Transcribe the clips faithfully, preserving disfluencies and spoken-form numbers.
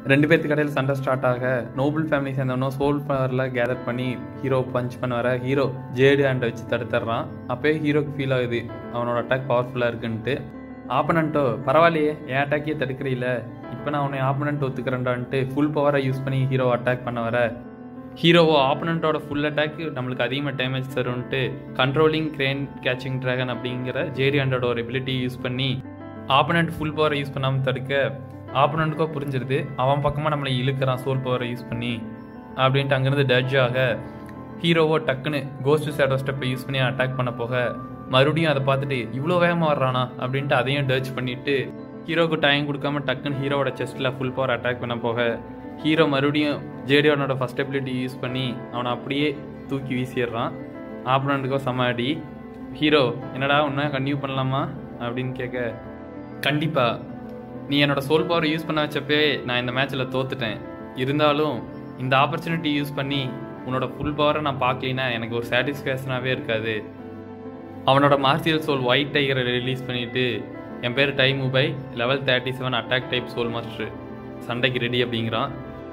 ரெண்டு பேருக்கு கடையில் சண்டை ஸ்டார்ட் ஆக நோபல் ஃபேமிலி சேர்ந்தவனோ சோல் பவரில் கேதர் பண்ணி ஹீரோ பஞ்ச் பண்ண வர ஹீரோ ஜேடு ஹேண்டை வச்சு தடுத்துட்றான். அப்போயே ஹீரோக்கு ஃபீல் ஆகுது அவனோட அட்டாக் பவர்ஃபுல்லாக இருக்குன்ட்டு. ஆப்பனண்ட்டோ பரவாயில்லையே என் அட்டாக்கே தடுக்கிறீல, இப்போ நான் அவனை ஆப்பனண்ட் ஒத்துக்கிறேன்டான்ட்டு ஃபுல் பவரை யூஸ் பண்ணி ஹீரோ அட்டாக் பண்ண வர ஹீரோவோ ஆப்பனண்ட்டோட ஃபுல் அட்டாக் நம்மளுக்கு அதிகமாக டேமேஜ் தரும்ன்ட்டு கண்ட்ரோலிங் கிரேன் கேச்சிங் ட்ராகன் அப்படிங்கிற ஜேடி ஹேண்டோட ஒரு எபிலிட்டி யூஸ் பண்ணி ஆப்பனண்ட் ஃபுல் பவரை யூஸ் பண்ணாமல் தடுக்க ஆப்பனண்ட்டுக்கோ புரிஞ்சிருது அவன் பக்கமாக நம்மளை இழுக்கிறான் சோல் பவரை யூஸ் பண்ணி அப்படின்ட்டு அங்கேருந்து டட்ஜ் ஆக ஹீரோவோ டக்குன்னு கோஸ்ட் ஷேடோ ஸ்டெப்பை யூஸ் பண்ணி அட்டாக் பண்ண போக மறுபடியும் அதை பார்த்துட்டு இவ்வளோ வேகமாக வர்றானா அப்படின்ட்டு அதையும் டச் பண்ணிவிட்டு ஹீரோவுக்கு டைம் கொடுக்காம டக்குன்னு ஹீரோவோட செஸ்ட்டில் ஃபுல் பவர் அட்டாக் பண்ண போக ஹீரோ மறுபடியும் ஜேடியோனோட ஃபஸ்ட் எபிலிட்டி யூஸ் பண்ணி அவனை அப்படியே தூக்கி வீசிடுறான். ஆப்பனண்ட்டுக்கோ செம அடி. ஹீரோ என்னடா ஒன்றா கன்டினியூ பண்ணலாமா அப்படின்னு கேட்க, கண்டிப்பாக நீ என்னோட சோல் பவரை யூஸ் பண்ண வச்சப்பே நான் இந்த மேட்ச்சில் தோத்துட்டேன், இருந்தாலும் இந்த ஆப்பர்ச்சுனிட்டி யூஸ் பண்ணி உன்னோட ஃபுல் பவரை நான் பார்க்கலின்னா எனக்கு ஒரு சாட்டிஸ்ஃபேக்ஷனாகவே இருக்காது. அவனோட மார்சியல் சோல் ஒயிட் டைகரை ரிலீஸ் பண்ணிவிட்டு என் பேர் Dai Mubai level thirty seven attack type soul master சண்டைக்கு ரெடி அப்படிங்கிறான்.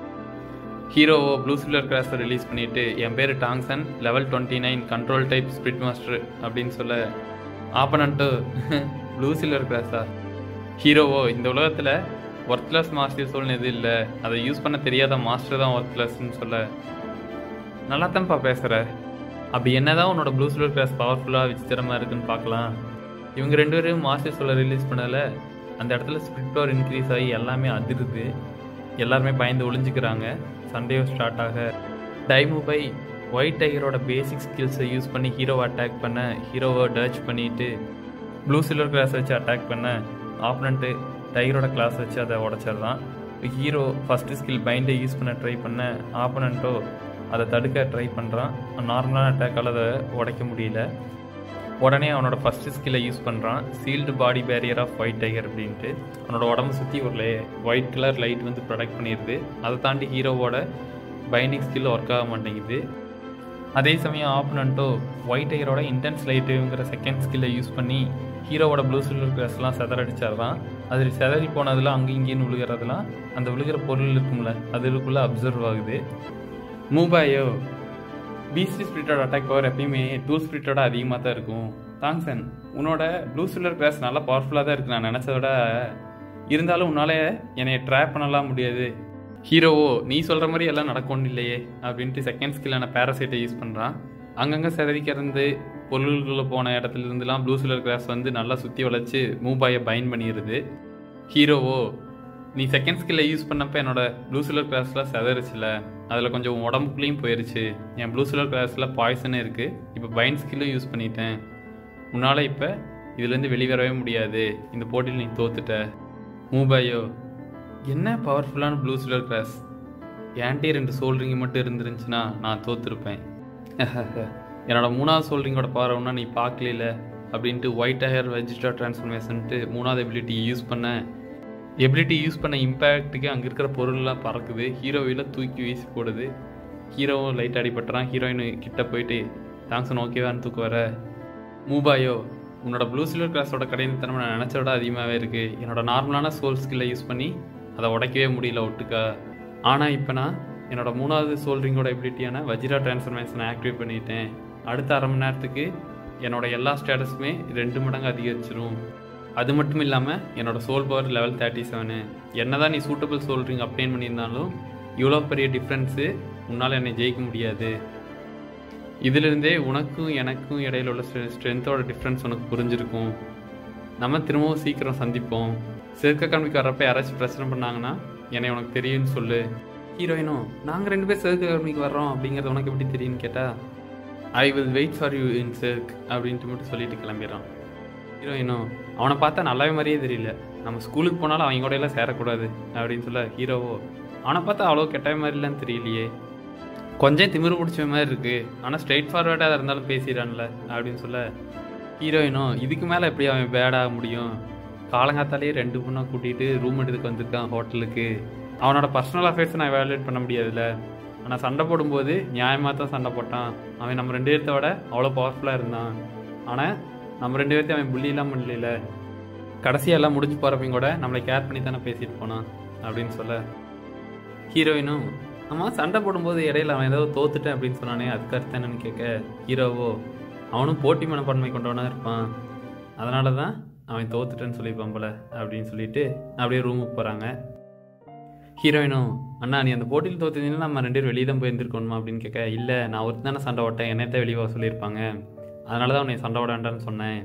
ஹீரோவோ ப்ளூ சில்லர் கிராஸை ரிலீஸ் பண்ணிவிட்டு என் பேர் Tang San level twenty nine control type spirit master அப்படின்னு சொல்ல ஆப்பனண்ட்டு ப்ளூ சில்லர் கிராஸா? ஹீரோவோ இந்த உலகத்தில் ஒர்த்லெஸ் மாஸ்டர் சோல்னு எதுவும் இல்லை, அதை யூஸ் பண்ண தெரியாத மாஸ்டர் தான் ஒர்த்லெஸ்ன்னு சொல்ல, நல்லா தான்ப்பா பேசுகிற, அப்படி என்ன தான் உன்னோட ப்ளூ சில்லர் கிளாஸ் பவர்ஃபுல்லாக விசித்திரமாக இருக்குன்னு பார்க்கலாம். இவங்க ரெண்டு பேரும் மாஸ்டர் சோலை ரிலீஸ் பண்ணல அந்த இடத்துல ஸ்பிரிட் பவர் இன்க்ரீஸ் ஆகி எல்லாமே அதிருது, எல்லாருமே பயந்து ஒளிஞ்சிக்கிறாங்க. சண்டையோ ஸ்டார்ட் ஆக டைமூபை ஒயிட் டைகரோட பேசிக் ஸ்கில்ஸை யூஸ் பண்ணி ஹீரோவை அட்டாக் பண்ண ஹீரோவை டச் பண்ணிவிட்டு ப்ளூ சில்லர் கிளாஸ் வச்சு அட்டாக் பண்ண ஆப்பனண்ட்டு டைகரோட கிளாஸ் வச்சு அதை உடச்சிட்றான். ஹீரோ ஃபஸ்ட்டு ஸ்கில் பைண்டை யூஸ் பண்ண ட்ரை பண்ண ஆப்பனண்ட்டோ அதை தடுக்க ட்ரை பண்ணுறான். நார்மலான அட்டாக்கால் அதை உடைக்க முடியல. உடனே அவனோட ஃபஸ்ட்டு ஸ்கில்லை யூஸ் பண்ணுறான், shield body barrier of white tiger அப்படின்ட்டு. அவனோட உடம்பு சுற்றி ஒரு லே ஒயிட் கலர் லைட் வந்து ப்ரொடெக்ட் பண்ணிடுது. அதை தாண்டி ஹீரோவோட பைண்டிங் ஸ்கில் ஒர்க் ஆக மாட்டேங்குது. அதே சமயம் ஆப்பனண்ட்டோ ஒயிட் டைகரோட இன்டென்ஸ் லைட்டுங்கிற செகண்ட் ஸ்கில்லை யூஸ் பண்ணி ஹீரோவோட ப்ளூ சில்லர் கிளாஸ்லாம் செதறடிச்சிட்றான். அது செதறி போனதெல்லாம் அங்கே இங்கேன்னு விழுகிறதுலாம் அந்த விழுகிற பொருள் இருக்கும்ல அது இருக்குள்ளே அப்சர்வ் ஆகுது. மூபாயோ பீஸ்ட் ஸ்பிரிட்டோட அட்டாக் பவர் எப்பயுமே டூ ஸ்பிரிட்டோட அதிகமாக தான் இருக்கும். தாங்ஸன் உன்னோட ப்ளூ சில்லர் கிளாஸ் நல்லா பவர்ஃபுல்லாக தான் இருக்குது நான் நினச்சதோட, இருந்தாலும் உன்னால் என்னை ட்ராப் பண்ணலாம் முடியாது. ஹீரோவோ நீ சொல்கிற மாதிரி எல்லாம் நடக்கும்னு இல்லையே அப்படின்ட்டு செகண்ட் ஸ்கில்லான பேராசைட்டை யூஸ் பண்ணுறான். அங்கங்கே செதறிக்கிறது பொருள்களில் போன இடத்துல இருந்துலாம் ப்ளூ சில்லர் கிளாஸ் வந்து நல்லா சுற்றி வளைச்சி மூபாயை பைண்ட் பண்ணிடுது. ஹீரோவோ நீ செகண்ட் ஸ்கில்லை யூஸ் பண்ணப்போ என்னோட ப்ளூ சில்லர் கிளாஸில் செதறிச்சில்ல, அதில் கொஞ்சம் உடம்புக்குள்ளேயும் போயிடுச்சு. என் ப்ளூ சில்லர் கிளாஸில் பாய்சனே இருக்குது, இப்போ பைண்ட் ஸ்கில்லும் யூஸ் பண்ணிட்டேன், உன்னால் இப்போ இதுலேருந்து வெளிவரவே முடியாது, இந்த போட்டியில் நீ தோத்துட்ட. மூபாயோ என்ன பவர்ஃபுல்லான ப்ளூ சில்லர் கிளாஸ், என்கிட்டே ரெண்டு சோல்ரிங்கு மட்டும் இருந்துருந்துச்சுன்னா நான் தோற்றுருப்பேன். என்னோட மூணாவது சோல்ரிங்கோட பவர் ஒன்றா நீ பார்க்கல அப்படின்ட்டு ஒயிட் ஹேர் வெஜிடா டிரான்ஸ்ஃபர்மேஷன்ட்டு மூணாவது எபிலிட்டி யூஸ் பண்ண எபிலிட்டி யூஸ் பண்ண இம்பேக்ட்டுக்கு அங்கே இருக்கிற பொருள்லாம் பறக்குது. ஹீரோவில் தூக்கி வீசி போடுது. ஹீரோவும் லைட் அடிபட்டுறான். ஹீரோயின் கிட்ட போயிட்டு தாங்ஸன் ஓகேவான்னு தூக்க வர மூபாயோ உன்னோட ப்ளூ சில்லர் கிளாஸோட கடைநித்தனம் நான் நினச்சோட அதிகமாகவே இருக்குது, என்னோட நார்மலான சோல் ஸ்கில்லை யூஸ் பண்ணி அதை உடைக்கவே முடியல ஒட்டுக்கா. ஆனால் இப்போ நான் என்னோட மூணாவது சோல்ரிங்கோட எபிலிட்டியான வஜிரா டிரான்ஸ்ஃபர்மேஷனை ஆக்டிவேட் பண்ணிட்டேன். அடுத்த அரை மணி நேரத்துக்கு என்னோட எல்லா ஸ்டேட்டஸுமே ரெண்டு மடங்கு அதிகரிச்சிடும். அது மட்டும் இல்லாமல் என்னோட soul power level thirty seven என்ன தான் நீ சூட்டபிள் சோல்ரிங் அப்ளைன் பண்ணியிருந்தாலும் இவ்வளோ பெரிய டிஃப்ரென்ஸு உன்னால் என்னை ஜெயிக்க முடியாது. இதிலிருந்தே உனக்கும் எனக்கும் இடையில உள்ள ஸ்ட்ரென்த்தோட டிஃப்ரென்ஸ் உனக்கு புரிஞ்சிருக்கும். நம்ம திரும்பவும் சீக்கிரம் சந்திப்போம். சேர்க்க காமிக்கு வர்றப்ப யாராச்சும் பிரச்சனை பண்ணாங்கன்னா என்னை உனக்கு தெரியும்னு சொல்லு. ஹீரோயினும் நாங்கள் ரெண்டு பேர் சேர்க்க காமிக்கு வர்றோம் அப்படிங்கிறது உனக்கு எப்படி தெரியும்னு கேட்டால் I will wait for you in Shrek அப்படின்ட்டு மட்டும் சொல்லிட்டு கிளம்பிடுறான். ஹீரோயினும் அவனை பார்த்தா நல்லாவே மாதிரியே தெரியல, நம்ம ஸ்கூலுக்கு போனாலும் அவங்க கூட எல்லாம் சேரக்கூடாது அப்படின்னு சொல்ல ஹீரோவோ அவனை பார்த்தா அவ்வளோ கெட்ட மாதிரி இல்லைன்னு தெரியலையே, கொஞ்சம் திமிரு பிடிச்ச மாதிரி இருக்குது, ஆனால் ஸ்ட்ரெயிட் ஃபார்வேர்டாக இருந்தாலும் பேசிடுறான்ல அப்படின்னு சொல்ல ஹீரோயினும் இதுக்கு மேலே எப்படி அவன் பேடாக முடியும், காலங்காத்தாலேயே ரெண்டு பொண்ணை கூட்டிகிட்டு ரூம் எடுத்துக்கு வந்திருக்கான் ஹோட்டலுக்கு, அவனோட பர்சனல் அஃபேர்ஸை நான் வேல்யூட் பண்ண முடியாதுல்ல, ஆனால் சண்டை போடும்போது நியாயமாக தான் சண்டை போட்டான், அவன் நம்ம ரெண்டு பேர்த்த விட அவ்வளோ பவர்ஃபுல்லாக இருந்தான், ஆனால் நம்ம ரெண்டு பேர்த்தையும் அவன் புள்ளியெல்லாம் பண்ணல, கடைசியெல்லாம் முடிஞ்சு போகிறப்பையும் கூட நம்மளை கேர் பண்ணி தானே பேசிட்டு போனான் அப்படின்னு சொல்ல ஹீரோயினும் அம்மா சண்டை போடும்போது இடையில அவன் ஏதாவது தோத்துட்டேன் அப்படின்னு சொன்னானே அதுக்கு அர்த்தம் என்னன்னு கேட்க ஹீரோவோ அவனும் போட்டி மனப்பான்மை கொண்டவனா இருப்பான், அதனால தான் அவன் தோத்துட்டேன்னு சொல்லியிருப்பான் போல அப்படின்னு சொல்லிட்டு அப்படியே ரூமுக்கு போகிறாங்க. ஹீரோயினும் அண்ணா நீ அந்த போட்டியில் தோத்துட்டீங்கன்னா நம்ம ரெண்டு பேரும் வெளியே தான் போயிருந்துருக்கணுமா அப்படின்னு கேட்க இல்லை நான் ஒருத்தர் தானே சண்டை ஓட்டேன், என்னத்தான் வெளியே சொல்லியிருப்பாங்க, அதனால தான் அவனை சண்டை ஓடாண்டான்னு சொன்னேன்.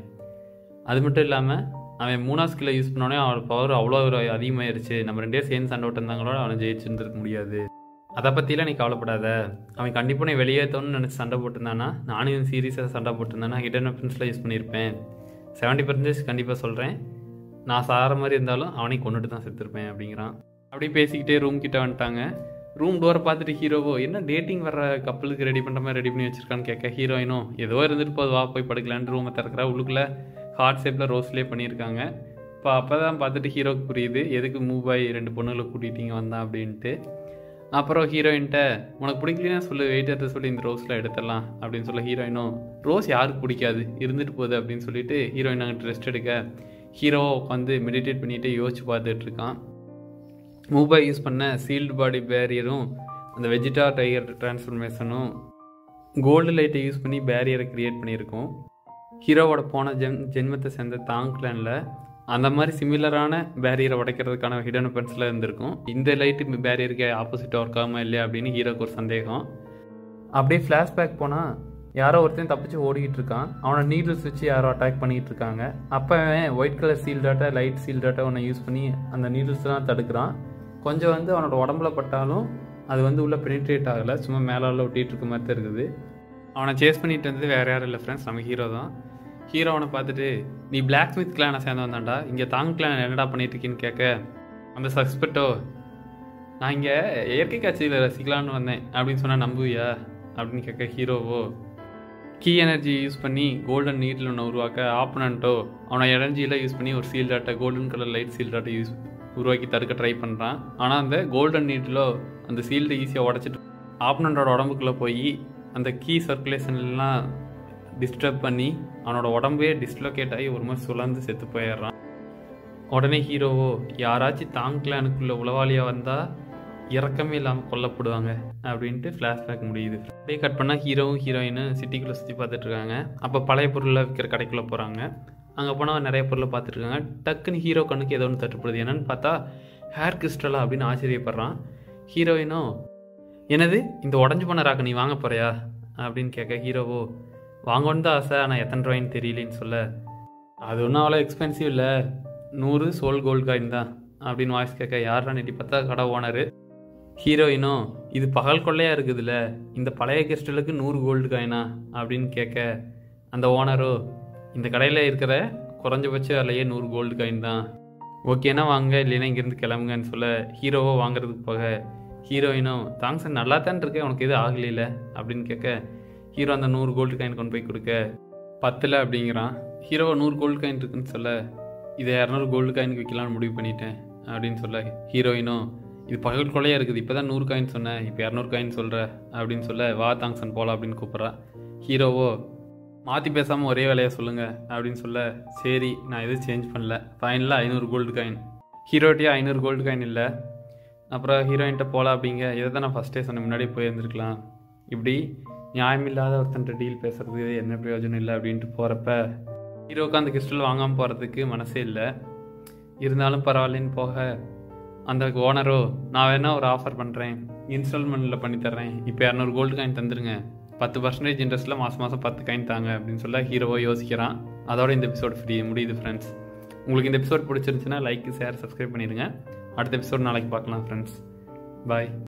அது மட்டும் இல்லாமல் அவன் மூணாவது ஸ்கில்லை யூஸ் பண்ணோடனே அவனோட பவர் அவ்வளோ ஒரு அதிகமாகிருச்சு, நம்ம ரெண்டே சேர்ந்து சண்டை ஓட்டிருந்தாங்களோட அவனை ஜெயிச்சுருந்துருக்க முடியாது, அதை பற்றிலாம் நீ கவலைப்படாத, அவன் கண்டிப்பாக நீ வெளியேற்றணும்னு நினச்சி சண்டை போட்டிருந்தானா நானும் சீரியஸாக சண்டை போட்டிருந்தானா ஹிடன் வெப்பன்ஸில் யூஸ் பண்ணியிருப்பேன், செவன்ட்டி பர்சன்டேஜ் கண்டிப்பாக சொல்கிறேன், நான் சாகிற மாதிரி இருந்தாலும் அவனை கொண்டுட்டு தான் செத்துருப்பேன் அப்படிங்கிறான். அப்படியே பேசிக்கிட்டே ரூம் கிட்ட வந்துட்டாங்க. ரூம் டோரை பார்த்துட்டு ஹீரோவோ என்ன டேட்டிங் வர கப்பலுக்கு ரெடி பண்ணுற மாதிரி ரெடி பண்ணி வச்சிருக்கான்னு கேட்க ஹீரோயினும் ஏதோ இருந்துட்டு போது வா போய் படுக்கலான்னு ரூமை திறக்கிறா. உள்ளுக்குள்ளே ஹார்ட் ஷேப்பில் ரோஸ்லேயே பண்ணியிருக்காங்க. இப்போ அப்போ தான் பார்த்துட்டு ஹீரோக்கு புரியுது எதுக்கு மூவ் ஆகி ரெண்டு பொண்ணுங்களை கூட்டிகிட்டீங்க வந்தான் அப்படின்ட்டு. அப்புறம் ஹீரோயின்ட்ட உனக்கு பிடிக்கலன்னா சொல்லு வெயிட் எடுத்து சொல்லி இந்த ரோஸில் எடுத்துடலாம் அப்படின்னு சொல்ல ஹீரோயினும் ரோஸ் யாருக்கு பிடிக்காது இருந்துட்டு போகுது அப்படின்னு சொல்லிட்டு ஹீரோயின் அங்கிட்ட ரெஸ்ட் எடுக்க ஹீரோவை உட்காந்து மெடிடேட் பண்ணிட்டு யோசிச்சு பார்த்துட்டு இருக்கான். மூபாய் யூஸ் பண்ண சீல்டு பாடி பேரியரும் அந்த வெஜிடா டைகர் டிரான்ஸ்ஃபர்மேஷனும் கோல்டு லைட்டை யூஸ் பண்ணி பேரியரை க்ரியேட் பண்ணியிருக்கோம். ஹீரோவோட போன ஜென் ஜென்மத்தை சேர்ந்த தாங் கிளானில் அந்த மாதிரி சிமிலரான பேரியரை உடைக்கிறதுக்கான ஹிடன் வெப்பன்ஸில் இருந்திருக்கும். இந்த லைட்டு பேரியருக்கு ஆப்போசிட்டாக ஒர்க் ஆகாமல் இல்லையா அப்படின்னு ஹீரோக்கு ஒரு சந்தேகம். அப்படியே ஃப்ளாஷ்பேக் போனால் யாரோ ஒருத்தன் தப்பிச்சு ஓடிக்கிட்டு இருக்கான், அவனை நீடில்ஸ் வச்சு யாரோ அட்டாக் பண்ணிகிட்டு இருக்காங்க. அப்போ அவன் ஒயிட் கலர் சீல்டாட்டை லைட் சீல்டாட்டை அவனை யூஸ் பண்ணி அந்த நீடில்ஸ்லாம் தடுக்கிறான். கொஞ்சம் வந்து அவனோட உடம்புல பட்டாலும் அது வந்து உள்ளே பெனிட்ரேட் ஆகலை, சும்மா மேலே ஒட்டிகிட்டு இருக்க மாதிரி தான் இருக்குது. அவனை சேஸ் பண்ணிட்டு இருந்தது வேறு யாரும் இல்லை ஃப்ரெண்ட்ஸ், நம்ம ஹீரோ தான். ஹீரோ அவனை பார்த்துட்டு நீ பிளாக் ஸ்மித் கிளானை சேர்ந்து வந்தான்டா, இங்கே தாங் கிளான் என்னடா பண்ணிட்டு இருக்கீன்னு கேட்க அந்த சஸ்பெக்டோ நான் இங்கே இயற்கை காட்சியில் ரசிக்கலான்னு வந்தேன் அப்படின்னு சொன்னால் நம்புவியா அப்படின்னு கேட்க ஹீரோவோ கீ எனர்ஜி யூஸ் பண்ணி கோல்டன் நீட்டில் ஒன்று உருவாக்க ஆப்பனண்ட்டோ அவனை எனர்ஜியில் யூஸ் பண்ணி ஒரு சீல்டாட்டை கோல்டன் கலர் லைட் சீல்டாட்டை யூஸ் உருவாக்கி தடுக்க ட்ரை பண்ணுறான். ஆனால் அந்த கோல்டன் நீட்டில் அந்த சீல்டை ஈஸியாக உடச்சிட்டு ஆப்பனண்டோட உடம்புக்குள்ளே போய் அந்த கீ சர்க்குலேஷன்லாம் டிஸ்டர்ப் பண்ணி அவனோட உடம்பே டிஸ்லோகேட் ஆகி ஒரு மாதிரி சுழந்து செத்து போயிடுறான். உடனே ஹீரோவோ யாராச்சும் தாங் கிளானுக்குள்ளே உளவாளியாக வந்தால் இறக்கமே இல்லாமல் கொல்லப்படுவாங்க அப்படின்ட்டு ஃப்ளாஷ்பேக் முடியுது. அப்படியே கட் பண்ணால் ஹீரோவும் ஹீரோயினும் சிட்டிக்குள்ளே சுற்றி பார்த்துட்ருக்காங்க. அப்போ பழைய பொருளை விற்கிற கடைக்குள்ளே போகிறாங்க. அங்கே போனால் நிறைய பொருளை பார்த்துட்ருக்காங்க. டக்குன்னு ஹீரோ கண்ணுக்கு ஏதோ ஒன்று தட்டுப்படுது. என்னன்னு பார்த்தா ஹேர் கிறிஸ்டலா அப்படின்னு ஆச்சரியப்படுறான். ஹீரோயினும் என்னது இந்த உடஞ்சி போன ராக்க நீ வாங்க போறியா அப்படின்னு கேட்க ஹீரோவோ வாங்கன்னு தான் ஆசை, ஆனால் எத்தனை ரூபாயின்னு தெரியலன்னு சொல்ல அது ஒன்றும் அவ்வளோ எக்ஸ்பென்சிவ் இல்லை, நூறு சோல் கோல்டு காயின் தான் அப்படின்னு வாய்ஸ் கேட்க யாரா நெட்டி பார்த்தா கடை ஓனரு. ஹீரோயினும் இது பகல் கொள்ளையாக இருக்குதுல்ல, இந்த பழைய கிறிஸ்டலுக்கு நூறு கோல்டு காயினா அப்படின்னு கேட்க அந்த ஓனரோ இந்த கடையில் இருக்கிற குறைஞ்சபட்ச விலையே நூறு கோல்டு காயின் தான், ஓகேனா வாங்க இல்லைன்னா இங்கேருந்து கிளம்புங்கன்னு சொல்ல ஹீரோவோ வாங்குறதுக்கு போக ஹீரோயினும் தாங்ஸ் நல்லா தான் இருக்கேன் உனக்கு எதுவும் ஆகலையில அப்படின்னு கேட்க ஹீரோ அந்த நூறு கோல்டு காயின் கொண்டு போய் கொடுக்க பத்தில் அப்படிங்கிறான். ஹீரோவை நூறு கோல்டு காயின் இருக்குன்னு சொல்ல இதை இரநூறு கோல்டு காயினுக்கு விற்கலான்னு முடிவு பண்ணிட்டேன் அப்படின்னு சொல்ல ஹீரோயினும் இது பகல் கொலையாக இருக்குது, இப்போ தான் நூறு காயின் சொன்னேன், இப்போ இரநூறு காயின் சொல்கிற அப்படின்னு சொல்ல வா தாங்ஸன் போகலாம் அப்படின்னு கூப்பிட்றா. ஹீரோவோ மாற்றி பேசாமல் ஒரே வேலையை சொல்லுங்கள் அப்படின்னு சொல்ல சரி நான் எதுவும் சேஞ்ச் பண்ணல, ஃபைனலாக ஐநூறு கோல்டு காயின். ஹீரோட்டியா ஐநூறு கோல்டு காயின் இல்லை. அப்புறம் ஹீரோயின்கிட்ட போகலாம் அப்படிங்க, இதை தான் நான் ஃபஸ்ட்டே சொன்னேன் முன்னாடியே போயிருந்துருக்கலாம், இப்படி நியாயமில்லாத ஒருத்தன்ட்ட டீல் பேசுறது என்ன பிரயோஜனம் இல்லை அப்படின்ட்டு போகிறப்ப ஹீரோவுக்கு அந்த கிறிஸ்டல் வாங்காமல் போகிறதுக்கு மனசே இல்லை. இருந்தாலும் பரவாயில்லன்னு போக அந்த ஓனரோ நான் வேணா ஒரு ஆஃபர் பண்ணுறேன், இன்ஸ்டால்மெண்ட்டில் பண்ணித்தர்றேன், இப்போ இரநூறு கோல்டு காயின் தந்துருங்க, பத்து பர்சன்டேஜ் இன்ட்ரெஸ்ட்டில் மாதம் மாதம் பத்து காயின் தாங்க அப்படின்னு சொல்ல ஹீரோவோ யோசிக்கிறான். அதோட இந்த எபிசோட் ஃப்ரீ முடியுது ஃப்ரெண்ட்ஸ். உங்களுக்கு இந்த எபிசோட் பிடிச்சிருந்துச்சுன்னா லைக் ஷேர் சப்ஸ்கிரைப் பண்ணிடுங்க. அடுத்த எபிசோட் நாளைக்கு பார்க்கலாம் ஃப்ரெண்ட்ஸ். பாய்.